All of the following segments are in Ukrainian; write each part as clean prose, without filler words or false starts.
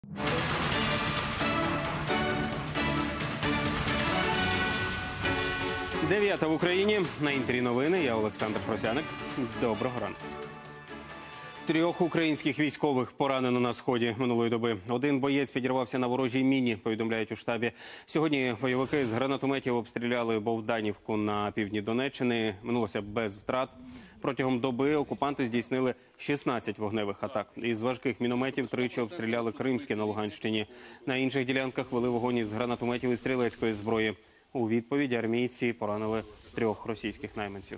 Дев'ята в Україні. На Інтері новини. Я Олександр Просяник. Доброго ранку. 3 українських військових поранено на сході минулої доби. Один боєць підірвався на ворожій міні, повідомляють у штабі. Сьогодні бойовики з гранатометів обстріляли Богданівку на півдні Донеччини. Минулося без втрат. Протягом доби окупанти здійснили 16 вогневих атак. Із важких мінометів тричі обстріляли Кримське на Луганщині. На інших ділянках вели вогонь із гранатометів і стрілецької зброї. У відповідь армійці поранили 3 російських найманців.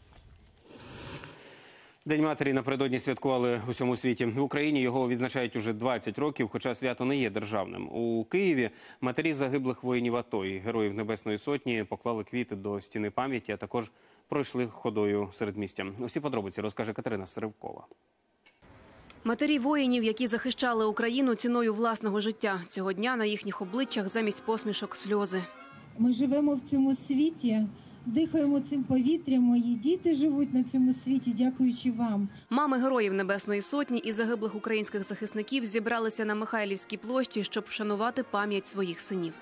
День матері напередодні святкували в усьому світі. В Україні його відзначають уже 20 років, хоча свято не є державним. У Києві матері загиблих воїнів АТО і Героїв Небесної Сотні поклали квіти до стіни пам'яті, а також пройшли ходою середмістя. Усі подробиці розкаже Катерина Сривкова. Матері воїнів, які захищали Україну ціною власного життя. Цього дня на їхніх обличчях замість посмішок сльози. Ми живемо в цьому світі, дихаємо цим повітрям, мої діти живуть на цьому світі, дякуючи вам. Мами Героїв Небесної Сотні і загиблих українських захисників зібралися на Михайлівській площі, щоб вшанувати пам'ять своїх синів.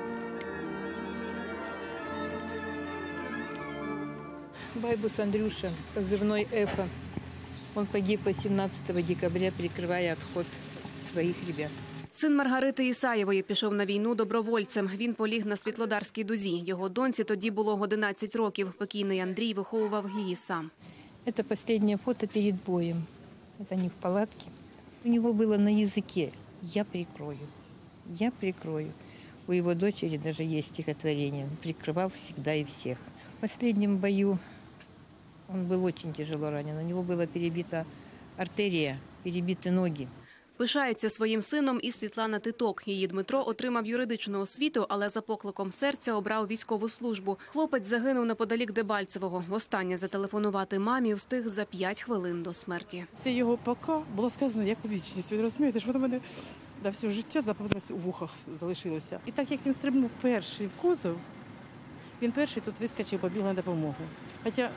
Байбус Андрюша, позывной «Эхо». Он погиб 18 декабря, прикрывая отход своих ребят. Син Маргарити Ісаєвої пішов на війну добровольцем. Він поліг на Світлодарській дузі. Його доньці тоді було 11 років. Покійний Андрій виховував її сам. Это последнее фото перед боем. Это они в палатке. У него было на языке «Я прикрою, я прикрою». У его дочери даже есть стихотворение «Он прикрывал всегда и всех». В последнем бою он был очень тяжело ранен. У него была перебита артерия, перебиты ноги. Пишається своїм сином і Світлана Титок. Її Дмитро отримав юридичну освіту, але за покликом серця обрав військову службу. Хлопець загинув неподалік Дебальцевого. Востаннє зателефонувати мамі встиг за 5 хвилин до смерті. Це його пока було сказано як у вічність. Ви розумієте, що воно мене на все життя запевно у вухах залишилося. І так як він стрибнув перший в кузов, він перший тут вискочив, побіг на допомогу. Хоча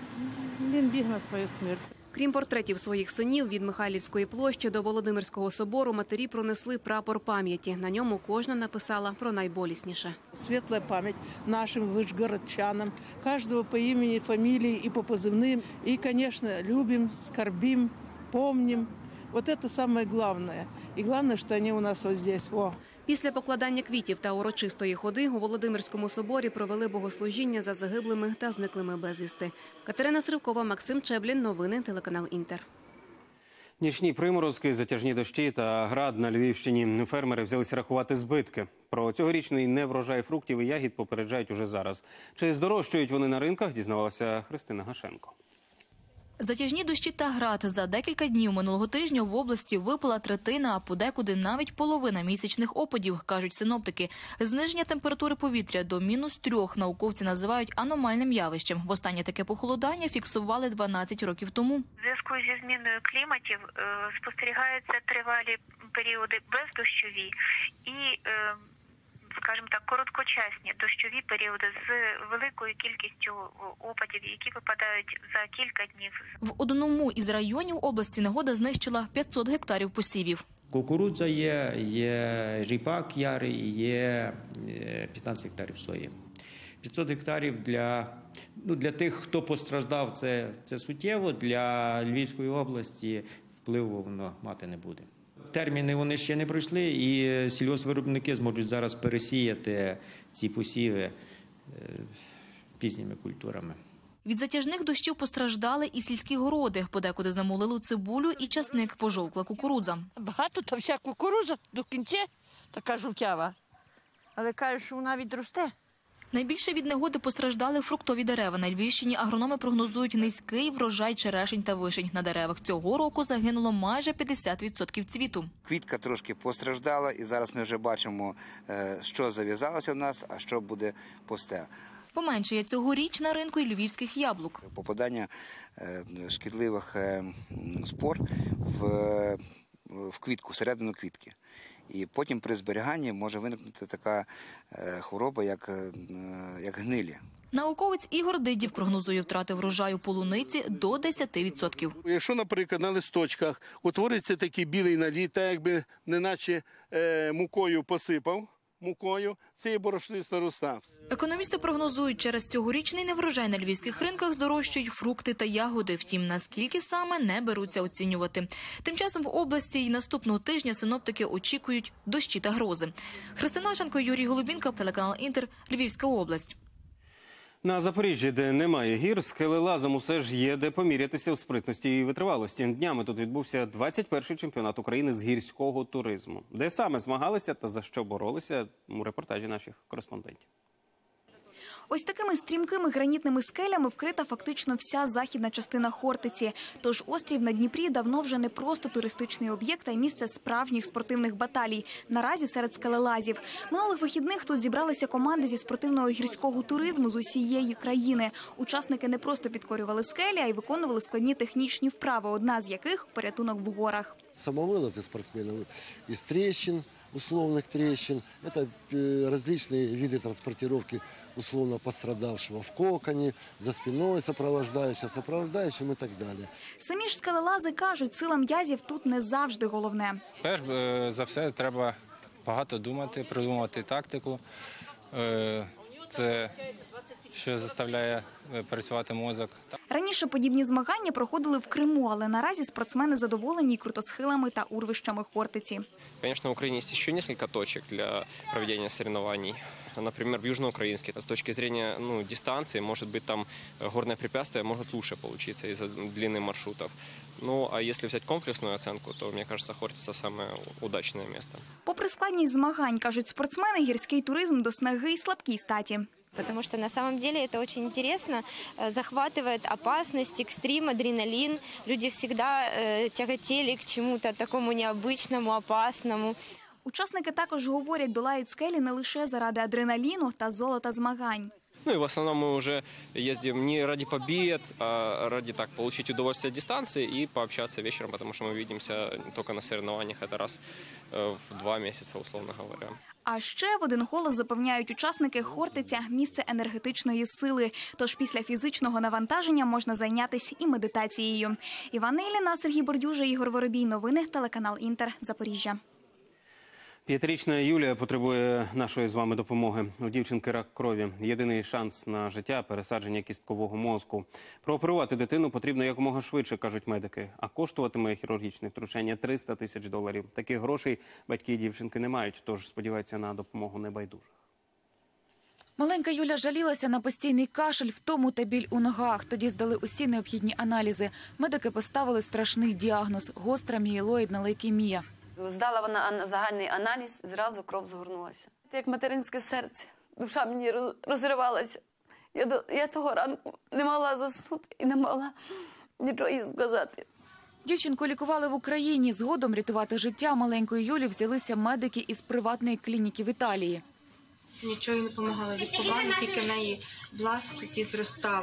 він біг на свою смерть. Крім портретів своїх синів, від Михайлівської площі до Володимирського собору матері пронесли прапор пам'яті. На ньому кожна написала про найболісніше. Светлая память нашим вышгородчанам, каждого по имени, фамилии и по позывным. И, конечно, любим, скорбим, помним. Вот это самое главное. И главное, что они у нас вот здесь. О. Після покладання квітів та урочистої ходи у Володимирському соборі провели богослужіння за загиблими та зниклими безвісти. Катерина Сривкова, Максим Чеблін. Новини, телеканал «Інтер». Нічні приморозки, затяжні дощі та град на Львівщині. Фермери взялися рахувати збитки. Про цьогорічний неврожай фруктів і ягід попереджають уже зараз. Чи здорожчують вони на ринках, дізнавалася Христина Гашенко. Затяжні дощі та град. За декілька днів минулого тижня в області випала третина, а подекуди навіть половина місячних опадів, кажуть синоптики. Зниження температури повітря до -3 науковці називають аномальним явищем. Востаннє таке похолодання фіксували 12 років тому. У зв'язку зі зміною кліматів спостерігаються тривалі періоди бездощові і скажімо так, короткочасні дощові періоди з великою кількістю опадів, які випадають за кілька днів. В одному із районів області негода знищила 500 гектарів посівів. Кукурудза є ріпак ярий, є 15 гектарів сої. 500 гектарів для тих, хто постраждав, це суттєво, для Львівської області впливу воно мати не буде. Терміни вони ще не пройшли, і сільгоспвиробники зможуть зараз пересіяти ці посіви пізніми культурами. Від затяжних дощів постраждали і сільські городи. Подекуди замолили цибулю і часник, пожовкла кукурудза. Багато та вся кукурудза до кінця така жовтява, але кажуть, що вона відросте. Найбільше від негоди постраждали фруктові дерева. На Львівщині агрономи прогнозують низький врожай черешень та вишень. На деревах цього року загинуло майже 50% цвіту. Квітка трошки постраждала, і зараз ми вже бачимо, що зав'язалося в нас, а що буде пусте. Поменшає цьогоріч на ринку і львівських яблук. Попадання шкідливих спор в квітку, всередину квітки. І потім при зберіганні може виникнути така хвороба, як гнилі. Науковець Ігор Дидів прогнозує втрати врожаю полуниці до 10%. Якщо, наприклад, на листочках утвориться такий білий наліт, так якби неначе мукою посипав, це є борошниста роса. Економісти прогнозують, через цьогорічний неврожай на львівських ринках здорожчають фрукти та ягоди. Втім, наскільки саме не беруться оцінювати. Тим часом в області й наступного тижня синоптики очікують дощі та грози. Христина Ашенко, Юрій Голубінка, телеканал «Інтер», Львівська область. На Запоріжжі, де немає гір, скелелазам усе ж є де помірятися в спритності і витривалості. Днями тут відбувся 21-й чемпіонат України з гірського туризму. Де саме змагалися та за що боролися – у репортажі наших кореспондентів. Ось такими стрімкими гранітними скелями вкрита фактично вся західна частина Хортиці. Тож острів на Дніпрі давно вже не просто туристичний об'єкт, а й місце справжніх спортивних баталій. Наразі серед скелелазів. Минулих вихідних тут зібралися команди зі спортивного гірського туризму з усієї країни. Учасники не просто підкорювали скелі, а й виконували складні технічні вправи, одна з яких – порятунок в горах. Самовылазы спортсменов из трещин, условных трещин. Это различные виды транспортировки условно пострадавшего в коконе, за спиной сопровождающим и так далі. Самі ж скелелази кажуть, сила м'язів тут не завжди головне. Перш за все треба багато думати, продумувати тактику. Це що заставляє працювати мозок. Раніше подібні змагання проходили в Криму, але наразі спортсмени задоволені крутосхилами та урвищами Хортиці. Конечно, в Украине есть еще несколько точек для проведения соревнований. Например, в Южноукраинске. С точки зрения дистанции, может быть, там горное препятствие может лучше получиться из-за длины маршрутов. Ну, а если взять комплексную оценку, то, мне кажется, Хортица самое удачное место. Попри складність змагань, кажуть спортсмени, гірський туризм до снаги й слабкій статі. Потому что на самом деле это очень интересно, захватывает опасность, экстрим, адреналин. Люди всегда тяготели к чему-то такому необычному, опасному. Учасники також говорять, долають скелі не лише заради адреналіну та золота змагань. Ну и в основном мы уже ездим не ради побед, а ради получить удовольствие от дистанции и пообщаться вечером, потому что мы видимся только на соревнованиях, это раз в 2 месяца, условно говоря. А ще в один голос запевняють учасники, Хортиця – місце енергетичної сили. Тож після фізичного навантаження можна зайнятися і медитацією. Іванна Ілліна, Сергій Бордюжа, Ігор Воробій. Новини, телеканал «Інтер», Запоріжжя. 5-річна Юлія потребує нашої з вами допомоги. У дівчинки рак крові. Єдиний шанс на життя – пересадження кісткового мозку. Прооперувати дитину потрібно якомога швидше, кажуть медики. А коштуватиме хірургічне втручання $300 000. Таких грошей батьки дівчинки не мають, тож сподіваються на допомогу небайдужих. Маленька Юля жалілася на постійний кашель, втому та біль у ногах. Тоді здали усі необхідні аналізи. Медики поставили страшний діагноз – гостра мієлоїдна лейкемія. Здала вона загальний аналіз, зразу кров згорнулася. Як материнське серце, душа мені розривалася. Я того ранку не могла заснути і не могла нічого їй сказати. Дівчинку лікували в Україні. Згодом рятувати життя маленької Юлі взялися медики із приватної клініки в Італії. Нічого їй не допомагало лікування, тільки в неї бласти ті зростали.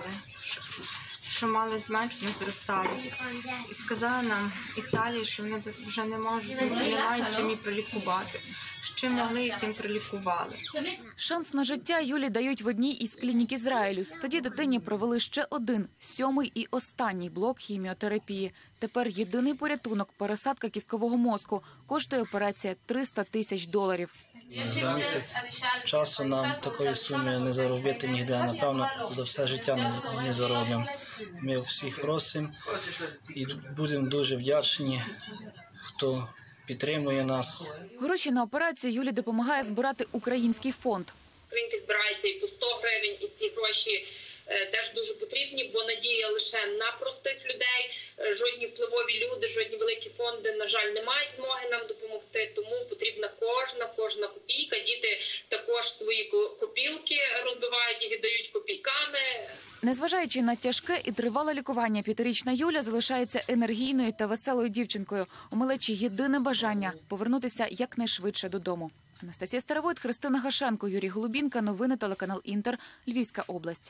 Що мали зменшено, зростали. І сказали нам Італії, що вони вже не мають чим її пролікувати. Що могли, тим пролікували. Шанс на життя Юлі дають в одній із клінік Ізраїлю. Тоді дитині провели ще один, 7-й і останній блок хіміотерапії. Тепер єдиний порятунок – пересадка кісткового мозку. Коштує операція $300 000. За місяць часу нам такої суми не заробити ніде. Напевно, за все життя не заробимо. Ми всіх просимо і будемо дуже вдячні, хто підтримує нас. Гроші на операцію Юлі допомагає збирати український фонд. Клініки збираються і по 100 гривень, і ці гроші теж дуже потрібні, бо надія лише на простих людей. Жодні впливові люди, жодні великі фонди, на жаль, не мають змоги нам допомогти, тому потрібна кожна копійка. Діти також свої копілки розбивають і віддають копійками. Незважаючи на тяжке і тривале лікування, 5-річна Юля залишається енергійною та веселою дівчинкою. У малечі єдине бажання – повернутися якнайшвидше додому. Анастасія Старовойт, Христина Гашенко, Юрій Голубінка. Новини, телеканал «Інтер», Львівська область.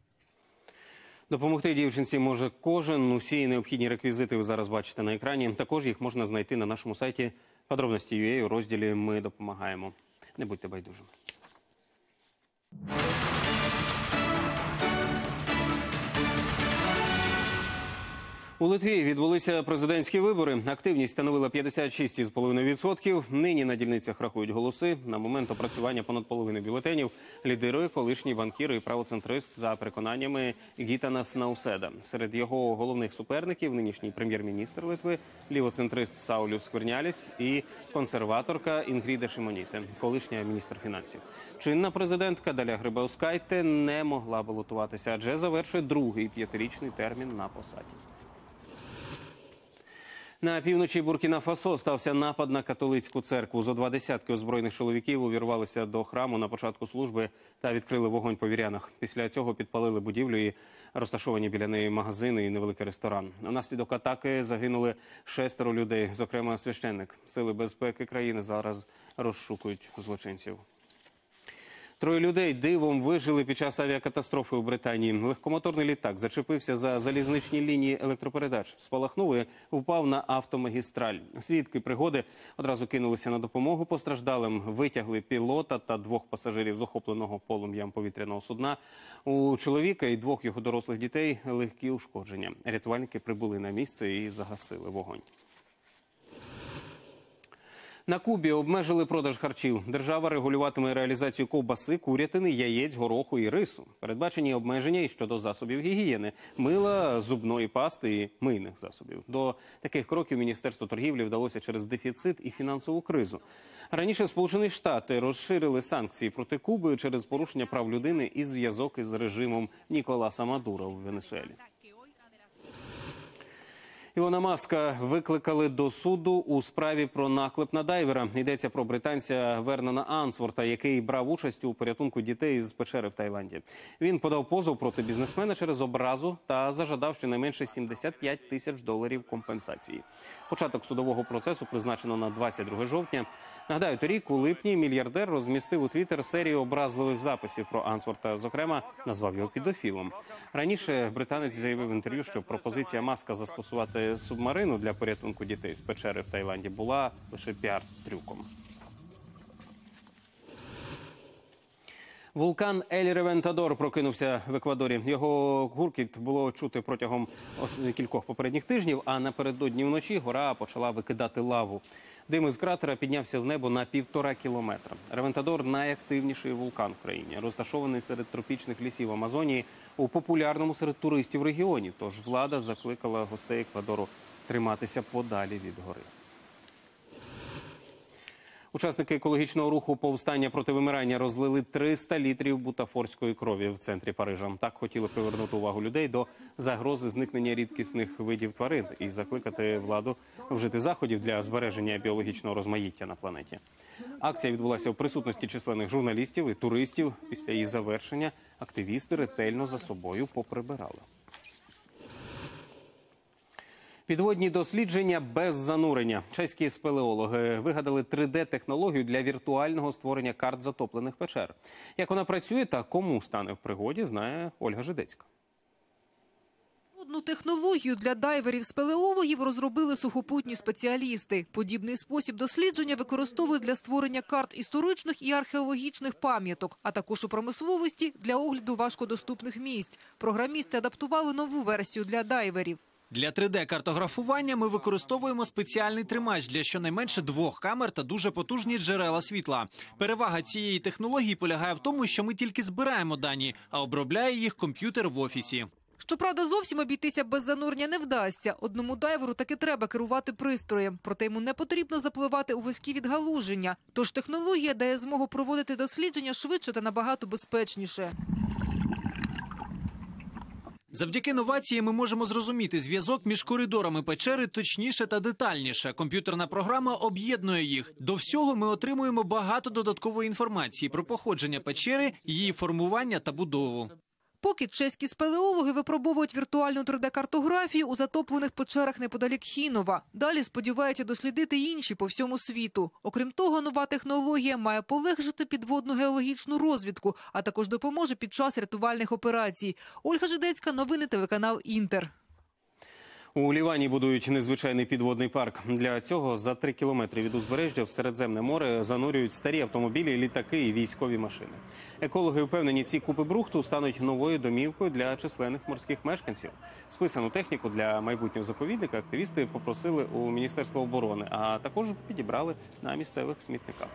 Допомогти дівчинці може кожен. Усі необхідні реквізити ви зараз бачите на екрані. Також їх можна знайти на нашому сайті подробності.ua у розділі «Ми допомагаємо». Не будьте байдужими. У Литві відбулися президентські вибори. Активність становила 56,5%. Нині на дільницях рахують голоси. На момент опрацювання понад половини бюлетенів лідирує колишній банкір і правоцентрист за переконаннями Гітанас Науседа. Серед його головних суперників – нинішній прем'єр-міністр Литви, лівоцентрист Сауліус Скверняліс і консерваторка Інгріда Шимоніте, колишня міністр фінансів. Чинна президентка Даля Грибаускайте не могла балотуватися, адже завершує другий 5-річний термін на посаді. На півночі Буркіна-Фасо стався напад на католицьку церкву. Зо 20 озброєних чоловіків увірвалися до храму на початку служби та відкрили вогонь по вірянах. Після цього підпалили будівлю і розташовані біля неї магазини і невеликий ресторан. Внаслідок атаки загинули 6 людей, зокрема священник. Сили безпеки країни зараз розшукують злочинців. 3 людей дивом вижили під час авіакатастрофи у Британії. Легкомоторний літак зачепився за залізничні лінії електропередач. Спалахнув і впав на автомагістраль. Свідки пригоди одразу кинулися на допомогу постраждалим. Витягли пілота та 2 пасажирів з охопленого полум'ям повітряного судна. У чоловіка і 2 його дорослих дітей легкі ушкодження. Рятувальники прибули на місце і загасили вогонь. На Кубі обмежили продаж харчів. Держава регулюватиме реалізацію ковбаси, курятини, яєць, гороху і рису. Передбачені обмеження і щодо засобів гігієни – мила, зубної пасти і мийних засобів. До таких кроків Міністерству торгівлі вдалося через дефіцит і фінансову кризу. Раніше Сполучені Штати розширили санкції проти Куби через порушення прав людини і зв'язок із режимом Ніколаса Мадуро в Венесуелі. Ілона Маска викликали до суду у справі про наклеп на дайвера. Йдеться про британця Вернона Ансворта, який брав участь у порятунку дітей з печери в Таїланді. Він подав позов проти бізнесмена через образу та зажадав щонайменше $75 тисяч компенсації. Початок судового процесу призначено на 22 жовтня. Нагадаю, торік у липні мільярдер розмістив у Твіттер серію образливих записів про Ансворта. Зокрема, назвав його педофілом. Раніше британець заявив в інтерв'ю, що пропозиція Маска застосувати субмарину для порятунку дітей з печери в Таїланді була лише піар-трюком. Вулкан Ель-Ревентадор прокинувся в Еквадорі. Його гуркіт було чути протягом кількох попередніх тижнів, а напередодні вночі гора почала викидати лаву. Дим із кратера піднявся в небо на 1,5 кілометра. Ревентадор – найактивніший вулкан в країні, розташований серед тропічних лісів Амазонії, у популярному серед туристів регіоні. Тож влада закликала гостей Еквадору триматися подалі від гори. Учасники екологічного руху «Повстання проти вимирання» розлили 300 літрів бутафорської крові в центрі Парижа. Так хотіли привернути увагу людей до загрози зникнення рідкісних видів тварин і закликати владу вжити заходів для збереження біологічного розмаїття на планеті. Акція відбулася в присутності численних журналістів і туристів. Після її завершення активісти ретельно за собою поприбирали. Підводні дослідження без занурення. Чеські спелеологи вигадали 3D-технологію для віртуального створення карт затоплених печер. Як вона працює та кому стане в пригоді, знає Ольга Жидецька. Одну технологію для дайверів-спелеологів розробили сухопутні спеціалісти. Подібний спосіб дослідження використовують для створення карт історичних і археологічних пам'яток, а також у промисловості для огляду важкодоступних місць. Програмісти адаптували нову версію для дайверів. Для 3D-картографування ми використовуємо спеціальний тримач для щонайменше 2 камер та дуже потужні джерела світла. Перевага цієї технології полягає в тому, що ми тільки збираємо дані, а обробляє їх комп'ютер в офісі. Щоправда, зовсім обійтися без занурення не вдасться. Одному дайверу таки треба керувати пристроєм. Проте йому не потрібно запливати у вузькі відгалуження. Тож технологія дає змогу проводити дослідження швидше та набагато безпечніше. Завдяки новації ми можемо зрозуміти зв'язок між коридорами печери точніше та детальніше. Комп'ютерна програма об'єднує їх. До всього ми отримуємо багато додаткової інформації про походження печери, її формування та будову. Поки чеські спелеологи випробовують віртуальну 3D-картографію у затоплених печерах неподалік Хінова. Далі сподіваються дослідити інші по всьому світу. Окрім того, нова технологія має полегшити підводну геологічну розвідку, а також допоможе під час рятувальних операцій. Ольга Жидецька, новини, телеканал «Інтер». У Лівані будують незвичайний підводний парк. Для цього за 3 кілометри від узбережжя в Середземне море занурюють старі автомобілі, літаки і військові машини. Екологи впевнені, ці купи брухту стануть новою домівкою для численних морських мешканців. Списану техніку для майбутнього заповідника активісти попросили у Міністерства оборони, а також підібрали на місцевих смітниках.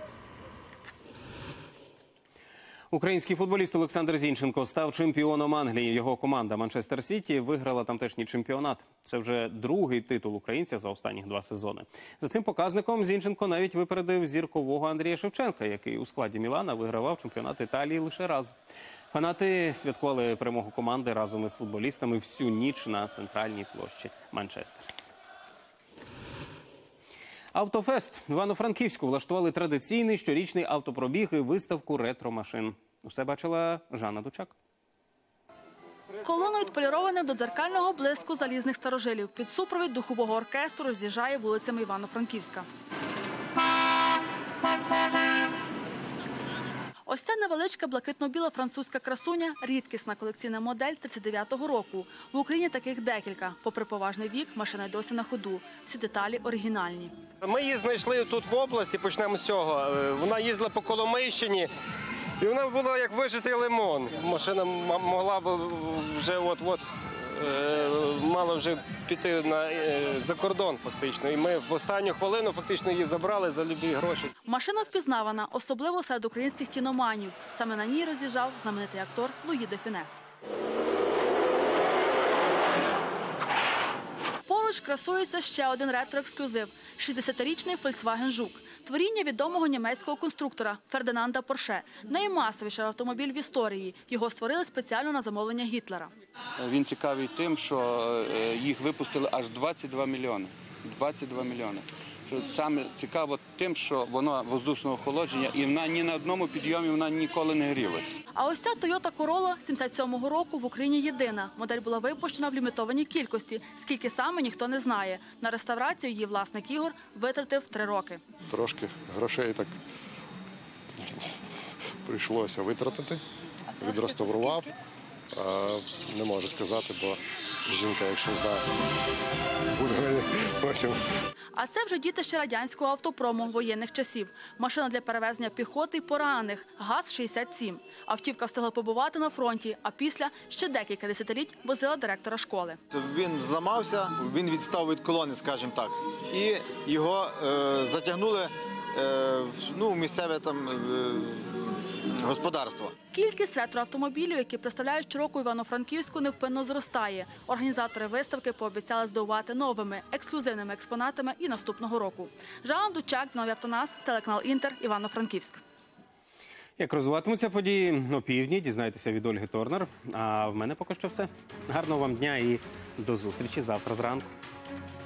Український футболіст Олександр Зінченко став чемпіоном Англії. Його команда «Манчестер Сіті» виграла тамтешній чемпіонат. Це вже другий титул українця за останні 2 сезони. За цим показником Зінченко навіть випередив зіркового Андрія Шевченка, який у складі Мілана вигравав чемпіонат Італії лише раз. Фанати святкували перемогу команди разом із футболістами всю ніч на центральній площі Манчестер. Автофест в Івано-Франківську влаштували традиційний щорічний автопробіг і виставку ретро-машин. Усе бачила Жанна Дучак. Колона від полірованих до дзеркального блиску залізних старожилів під супровід духового оркестру роз'їжджає вулицями Івано-Франківська. Ось ця невеличка блакитно-біла французька красуня – рідкісна колекційна модель 39-го року. В Україні таких декілька. Попри поважний вік, машина й досі на ходу. Всі деталі оригінальні. Ми її знайшли тут в області, почнемо з цього. Вона їздила по Коломийщині, і вона була як вижитий лимон. Машина могла б вже от-от, мала вже піти за кордон фактично. І ми в останню хвилину фактично її забрали за любі гроші. Машина впізнавана, особливо серед українських кіноманів. Саме на ній роз'їжджав знаменитий актор Луї де Фюнес. Поруч красується ще один ретро-ексклюзив – 60-річний Volkswagen Жук. Творіння відомого німецького конструктора Фердинанда Порше. Наймасовіший автомобіль в історії. Його створили спеціально на замовлення Гітлера. Він цікавий тим, що їх випустили аж 22 мільйони. 22 мільйони. Саме цікаво тим, що воно воздушного охолодження, і вона ні на одному підйомі вона ніколи не грілась. А ось ця Toyota Corolla 77-го року в Україні єдина. Модель була випущена в лімітованій кількості. Скільки саме, ніхто не знає. На реставрацію її власник Ігор витратив 3 роки. Трошки грошей так прийшлося витратити. Відреставрував. Не можу сказати, бо жінка, якщо знає, буде потім. А це вже дітище радянського автопрому воєнних часів. Машина для перевезення піхоти й поранених. ГАЗ-67. Автівка встигла побувати на фронті, а після ще декілька десятиліть возила директора школи. Він зламався, він відстав від колони, скажімо так. І його затягнули в місцеве там господарство. Кількість ретроавтомобілів, які представляють щороку Івано-Франківську, невпинно зростає. Організатори виставки пообіцяли здивувати новими, ексклюзивними експонатами і наступного року. Жанна Дучак, Знову Автонас, телеканал Інтер, Івано-Франківськ. Як розвиватимуться події опівдні, дізнайтеся від Ольги Торнер. А в мене поки що все. Гарного вам дня і до зустрічі завтра зранку.